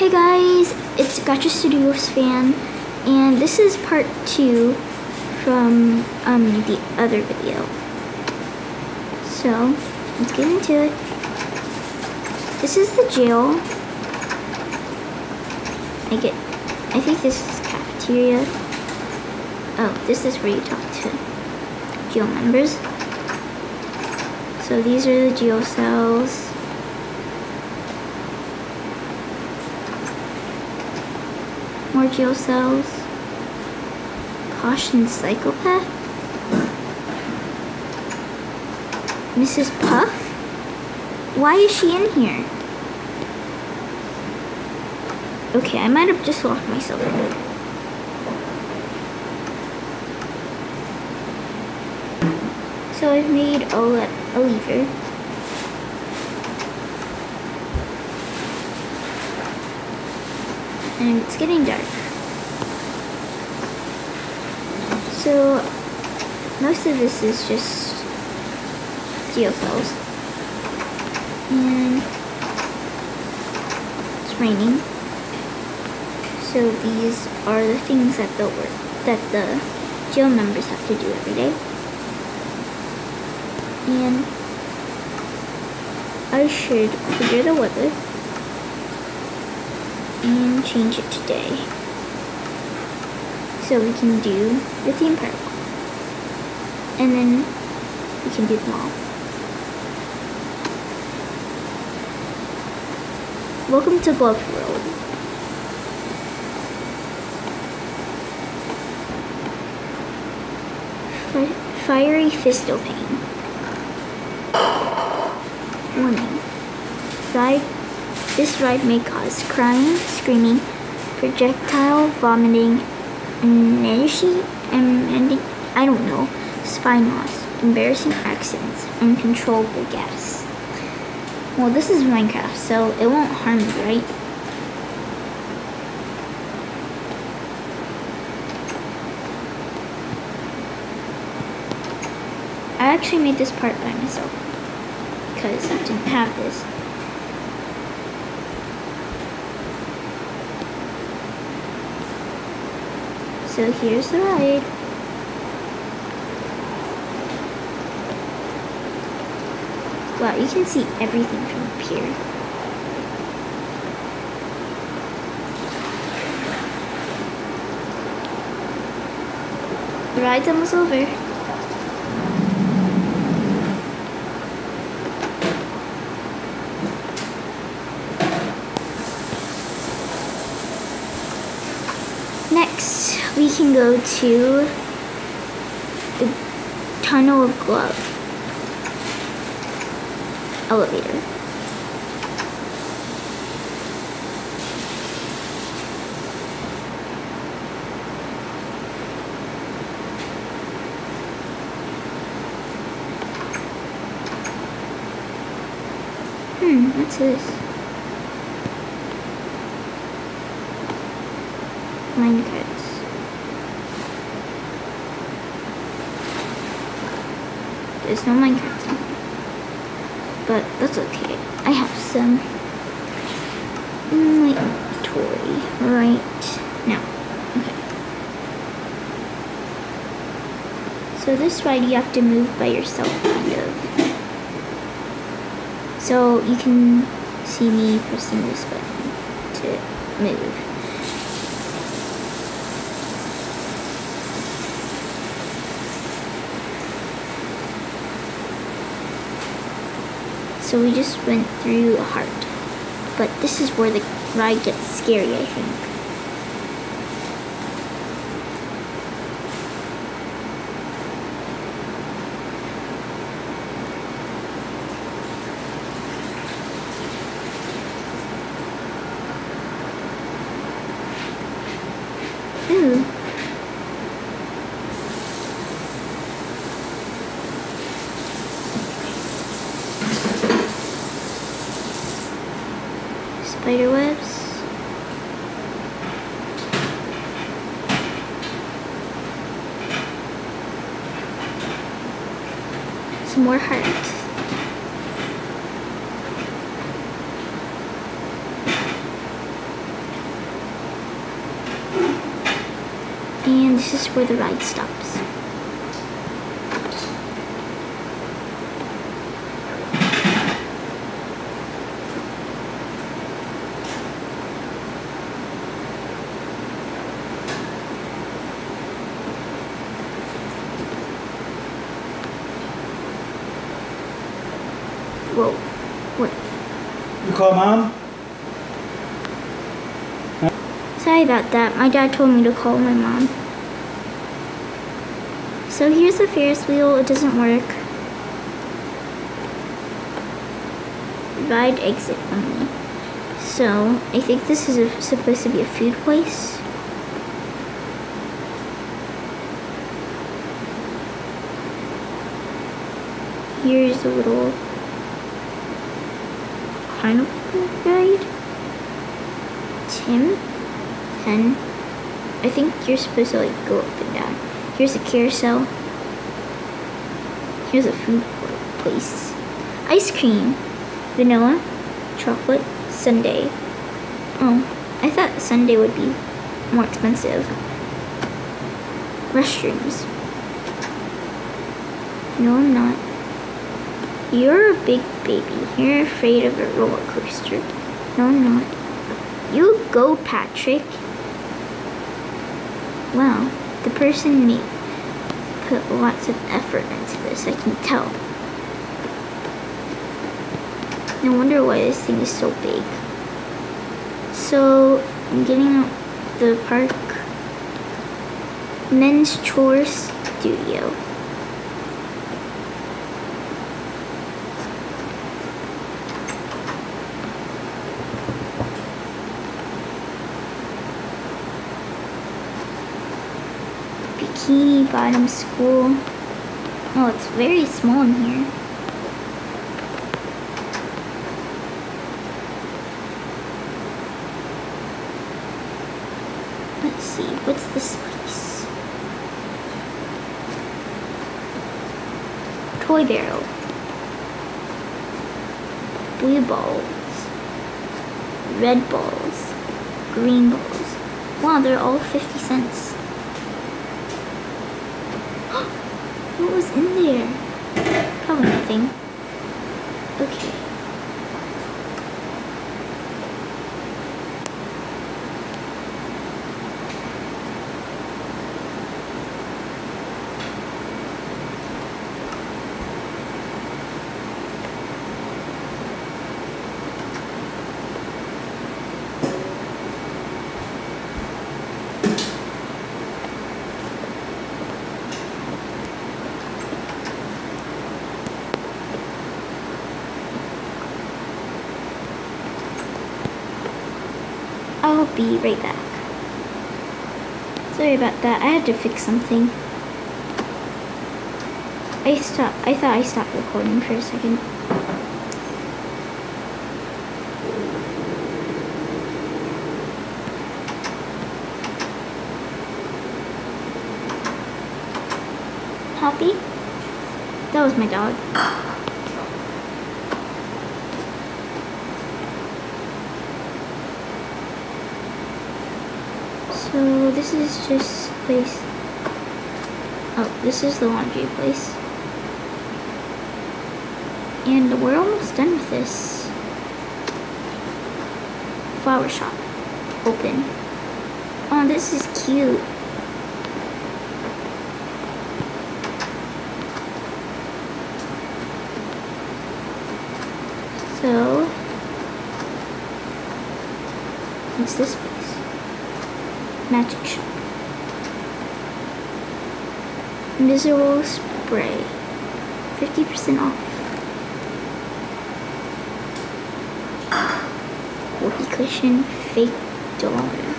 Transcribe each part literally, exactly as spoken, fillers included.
Hey guys, it's Gacha Studios fan, and this is part two from um, the other video. So, let's get into it. This is the jail. I get, I think this is cafeteria. Oh, this is where you talk to jail members. So these are the jail cells. More jail cells. Caution psychopath. Missus Puff? Why is she in here? Okay, I might have just locked myself in. So I've made a, le a lever. And it's getting dark. So most of this is just jail cells. And it's raining. So these are the things that the work that the jail members have to do every day. And I should clear the weather and change it today so we can do the theme park, and then we can do the mall. Welcome to Glove World. Fiery Fisto Pain. Warning. Ride, this ride may cause crying, screaming, projectile vomiting, nausea, and I don't know, spine loss, embarrassing accidents, uncontrollable gas. Well, this is Minecraft, so it won't harm you, right? I actually made this part by myself because I didn't have this. So here's the ride. Wow, you can see everything from up here. The ride's almost over. Next, we can go to the Tunnel of Glove elevator. Hmm, what's this? Minecarts. There's no minecarts in here, but that's okay. I have some in my inventory right now. Okay. So this ride you have to move by yourself, kind of. So you can see me pressing this button to move. So we just went through a heart, but this is where the ride gets scary, I think. Ooh. Spider webs. Some more hearts. And this is where the ride stops. Whoa, what? You call mom? Sorry about that. My dad told me to call my mom. So here's the Ferris wheel. It doesn't work. Ride exit only. So I think this is a, supposed to be a food place. Here's a little carnival ride. Tim, ten. I think you're supposed to like go up and down. Here's a carousel. Here's a food court place. Ice cream. Vanilla, chocolate, sundae. Oh, I thought sundae would be more expensive. Restrooms. No, I'm not. You're a big baby. You're afraid of a roller coaster. No, I'm not. You go, Patrick. Wow, the person made put lots of effort into this, I can tell. No wonder why this thing is so big. So, I'm getting out the park. Men's Chore Studio. Bikini Bottom School. Oh, it's very small in here. Let's see, what's this place? Toy barrel. Blue balls. Red balls. Green balls. Wow, they're all fifty cents. What was in there? Probably nothing. Okay. I'll be right back. Sorry about that. I had to fix something. I stopped. I thought I stopped recording for a second. Hoppy? That was my dog. So this is just a place. Oh, this is the laundry place. And we're almost done with this. Flower shop. Open. Oh, this is cute. So, what's this place? Magic shop. Miserable spray. fifty percent off. Whoopee cushion. Fake dollar.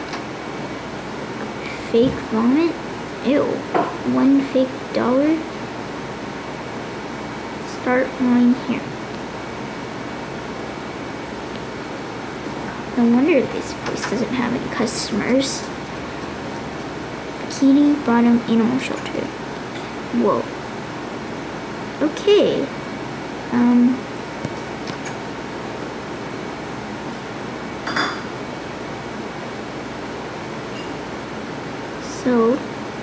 Fake vomit? Ew. One fake dollar? Start line here. No wonder this place doesn't have any customers. Bikini Bottom Animal Shelter. Whoa. Okay. Um. So,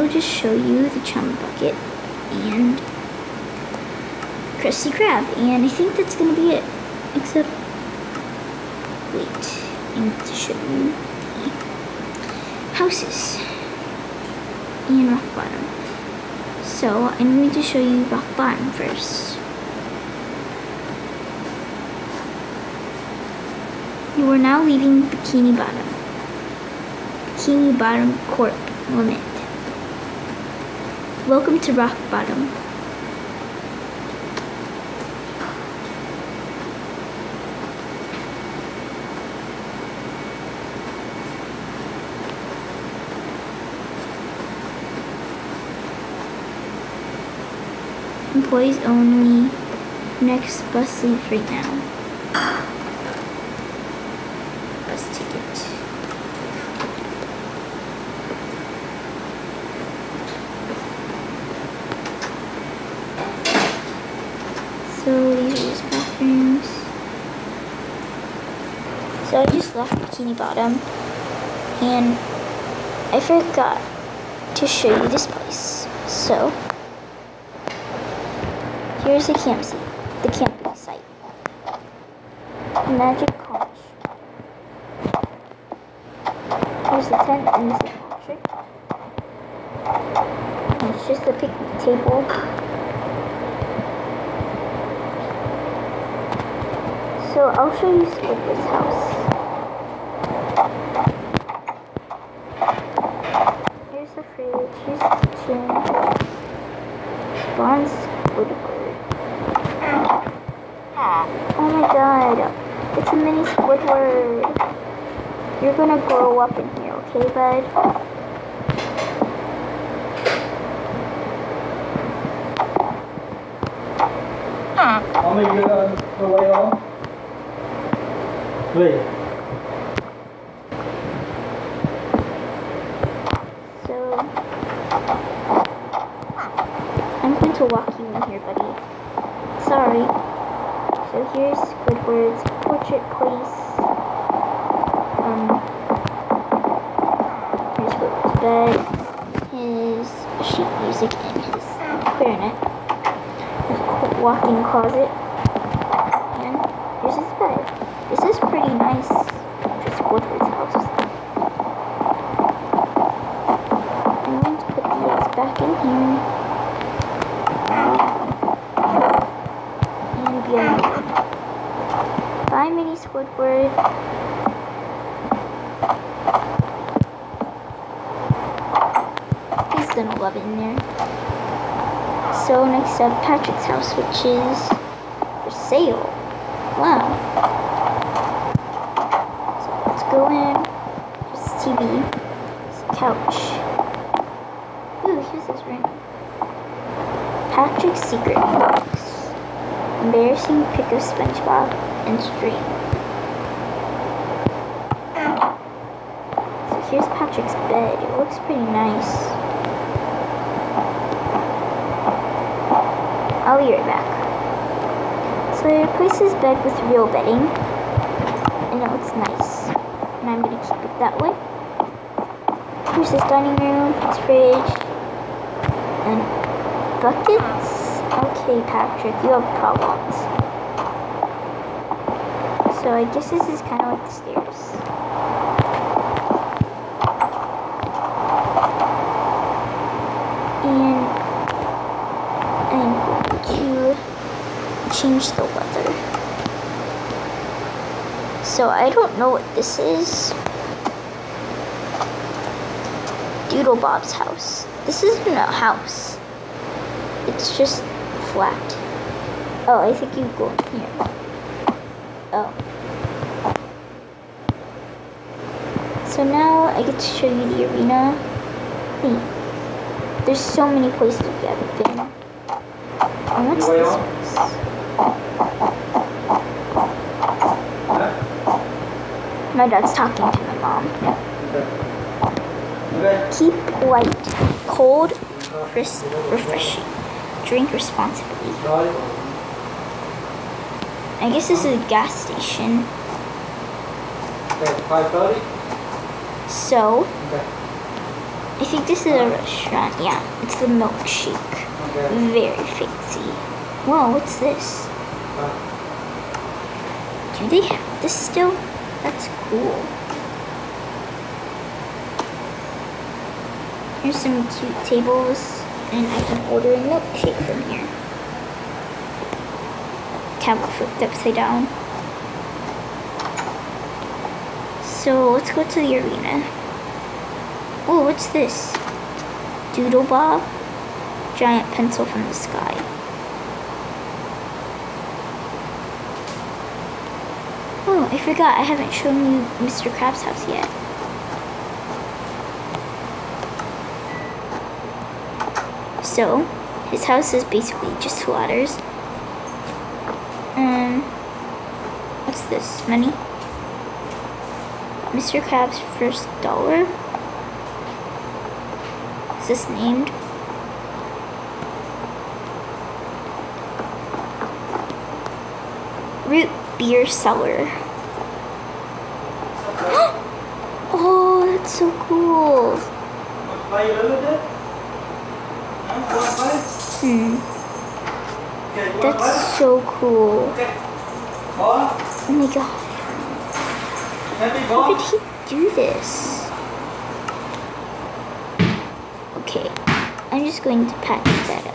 also just show you the chum bucket and Krusty Krab, and I think that's gonna be it. Except, wait, I need to show you the houses and Rock Bottom. So I'm going to show you Rock Bottom first. You are now leaving Bikini Bottom. Bikini Bottom Corp Limit. Welcome to Rock Bottom. Employees only. Next bus leaves right now. Bus ticket. So these are just bathrooms. So I just left Bikini Bottom and I forgot to show you this place. So here's the camp site, the camping site. Magic Conch. Here's the tent and this is Patrick. And it's just a picnic table. So I'll show you Squidward's house. Here's the fridge, here's the kitchen. Spawn's Squidward. Oh my god, it's a mini Squidward. You're gonna grow up in here, okay, bud? Mommy, you uh, the way on? Wait. So, I'm going to walk you in here, buddy. Sorry. So here's Squidward's portrait place. Um, here's Squidward's bed, his sheet music, and his clarinet. His walk-in closet, and here's his bed. This is pretty nice for Squidward's house. I'm going to put these back in here. And be alone. Bye, mini Squidward. He's gonna love it in there. So next up, Patrick's house, which is for sale. Wow. So let's go in. Here's the T V. Here's the couch. Ooh, here's this room. Patrick's secret box. Embarrassing pic of SpongeBob and Stream. So here's Patrick's bed. It looks pretty nice. I'll be right back. So I replaced his bed with real bedding, and it looks nice. And I'm gonna keep it that way. Here's his dining room, his fridge, and buckets. Okay, Patrick, you have problems. So I guess this is kind of like the stairs. And I'm going to change the weather. So I don't know what this is. Doodle Bob's house. This isn't a house. It's just flat. Oh, I think you go in here. Oh. So now I get to show you the arena. Hey, there's so many places we haven't been. And what's this place? My dad's talking to my mom. Keep light, cold, crisp, refreshing. Drink responsibly. I guess this is a gas station. Okay, five thirty? So, Okay. I think this is a restaurant. Yeah, it's the Milkshake. Very fancy. Whoa, what's this? Do they have this still? That's cool. Here's some cute tables, and I can order a milkshake from here. Table flipped upside down. So let's go to the arena. Oh, what's this? Doodle Bob? Giant pencil from the sky. Oh, I forgot. I haven't shown you Mister Krabs' house yet. So, his house is basically just two ladders. Um, what's this? Money? Mister Krabs' first dollar? Is this named? Root beer cellar. Oh, that's so cool. Hmm. That's so cool. Oh my god. How did he do this? Okay, I'm just going to package that up.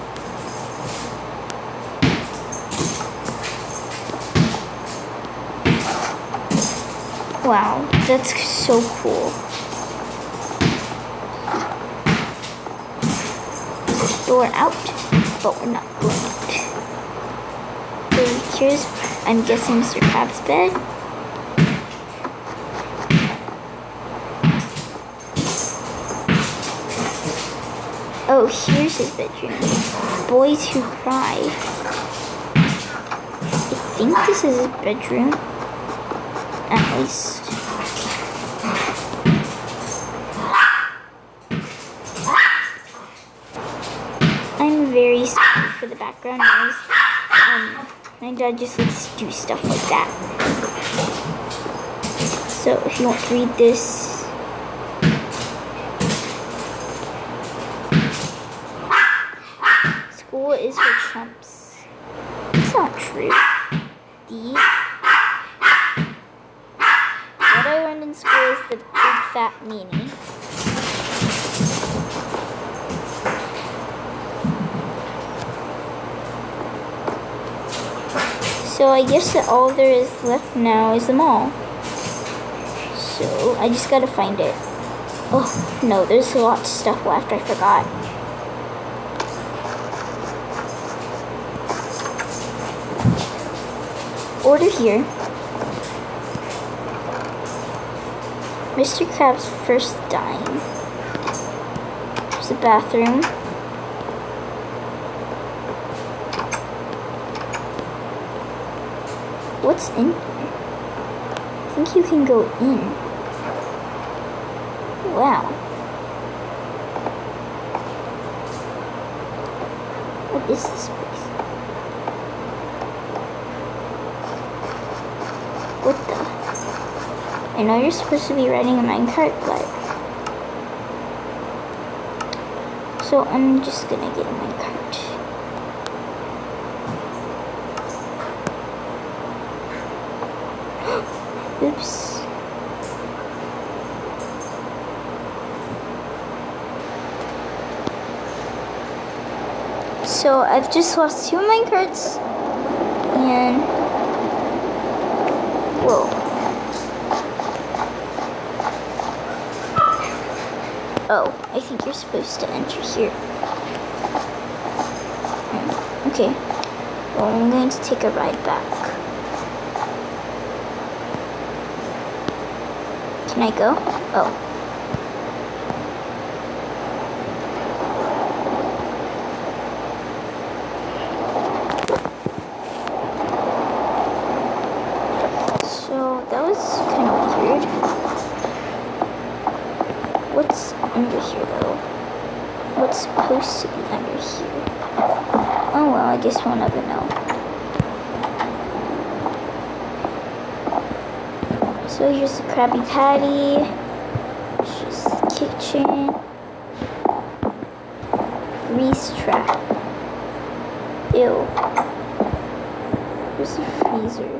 Wow, that's so cool. So we're out, but we're not going out. So here's, I'm guessing, Mister Krabs' bed. Oh, here's his bedroom. Boys Who Cry. I think this is his bedroom. At least. I'm very sorry for the background noise. Um, my dad just likes to do stuff like that. So if you want to read this, school is for chumps. It's not true. The What I learned in school is the big fat meaning. So I guess that all there is left now is the mall. So I just gotta find it. Oh no, there's a lot of stuff left, I forgot. Order here. Mister Krabs' first dime. There's a bathroom. What's in here? I think you can go in. Wow. What is this place? What the? I know you're supposed to be riding a minecart, but... So I'm just gonna get a minecart. Oops. So I've just lost two minecarts and whoa. Oh, I think you're supposed to enter here. Okay. Well, I'm going to take a ride back. Can I go? Oh. So that was kind of weird. What's under here though? What's supposed to be under here? Oh well, I guess we'll never know. So here's the Krabby Patty. It's just the kitchen. freeze trap. Ew. There's a freezer.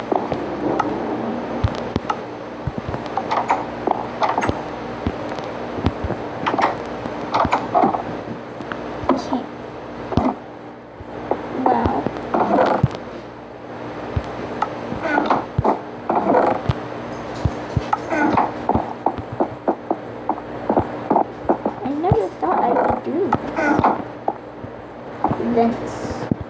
Okay. Wow. I never thought I would do this. Vents.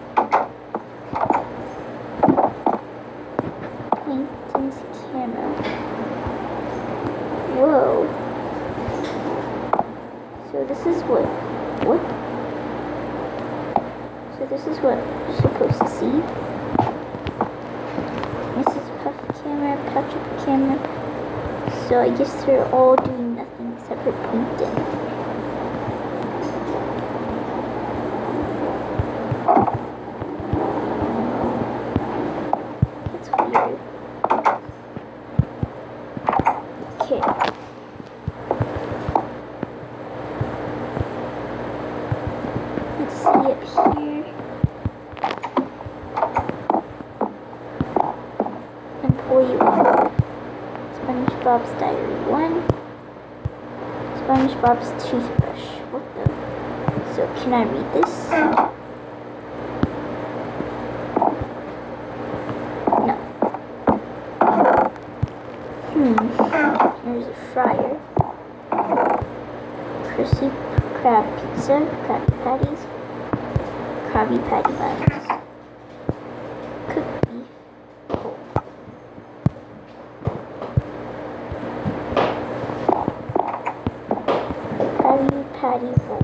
Paintings camera. Whoa. So this is what, what? So this is what you're supposed to see. Missus Puff camera, Patrick camera. So I guess they're all doing nothing except for painting. That's weird. Okay. Let's see it here. Employee one. SpongeBob's Diary one. SpongeBob's toothbrush. What the? So can I read this? No. Hmm. There's a fryer. Crispy crab pizza. Krabby Patties. Krabby Patty buns. Cooked beef. Cold. Krabby Patty rolls.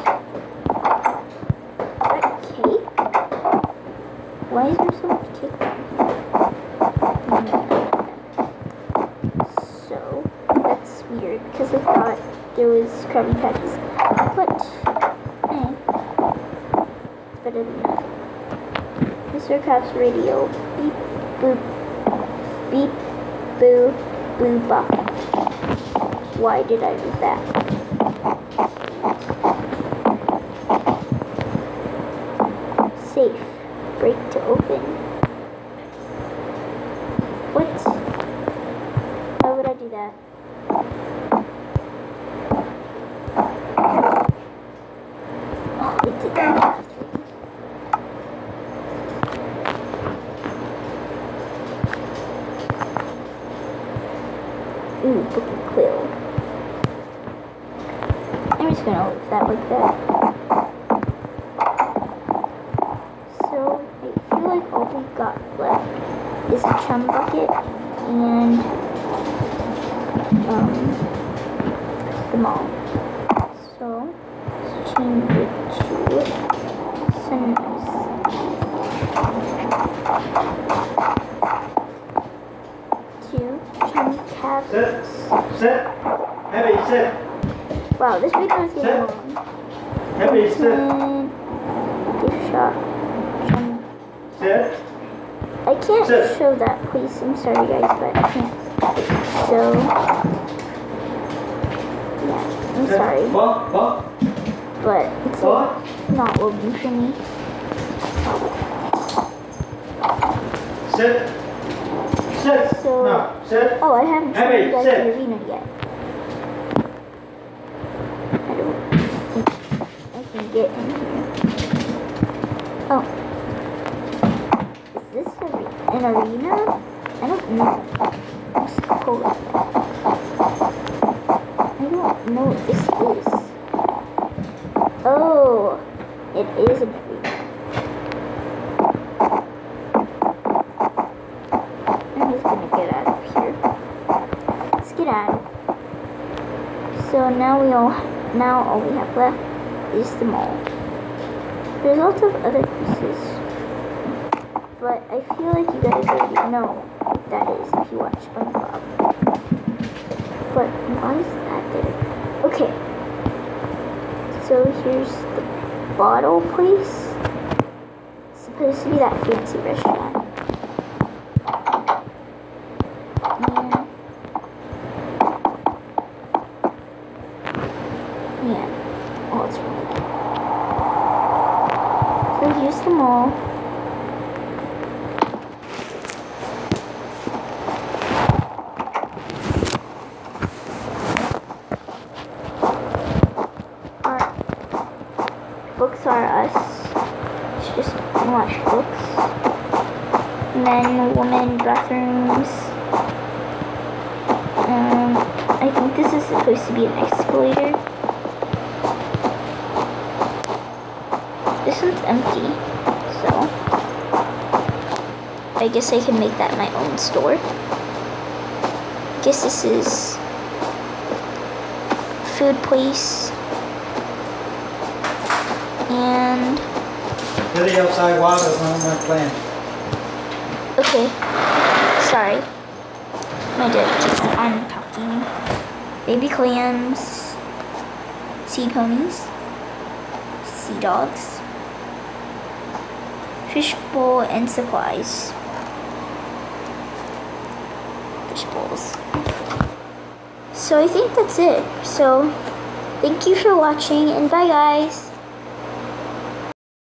Is that cake? Why is there so much cake down here? So, that's weird because I thought there was Krabby Patties. But, eh. It's better than nothing. Mister Krabs radio. Beep, boop. Beep, boo, boo, bop. Why did I do that? Safe. Break to open. What? Why would I do that? Oh, it did that. Ooh, book and quill. I'm just gonna leave that like that. So, I feel like all we got left is a chum bucket and um, the mall. So, let's change it to sunrise. Two chum cabs. Sit. Sit. Heavy, sit. Wow, this video is getting Sit. long. Heavy, sit. And gift shop. Chum. Sit. I can't Sit. show that, please. I'm sorry, guys, but I can't. So, yeah, I'm Sit. sorry, What? What? but it's What? not loading for me. Sit. Sit. So- No. Sit. Oh, I haven't shown Abby, you guys sit. the arena yet. I don't think I can get in here. Oh. Is this a, an arena? I don't know. What's the code? I don't know what this is. Oh, it is an arena. I'm just gonna get out of here. Let's get out of it. So now we all, now all we have left is the mall. There's lots of other pieces, but I feel like you guys already know what that is if you watch SpongeBob. But why is that there? Okay. So here's the bottle place. It's supposed to be that fancy restaurant. Yeah. Yeah. Oh, it's really good. are us. Let's just watch books. Men, women, bathrooms. Um, I think this is supposed to be an escalator. This one's empty, so I guess I can make that my own store. Guess this is food place. And Really outside water on my plant. okay, sorry. My dad keeps on talking. Baby clams, sea ponies, sea dogs, fish bowl and supplies. Fish bowls. So I think that's it. So thank you for watching and bye guys.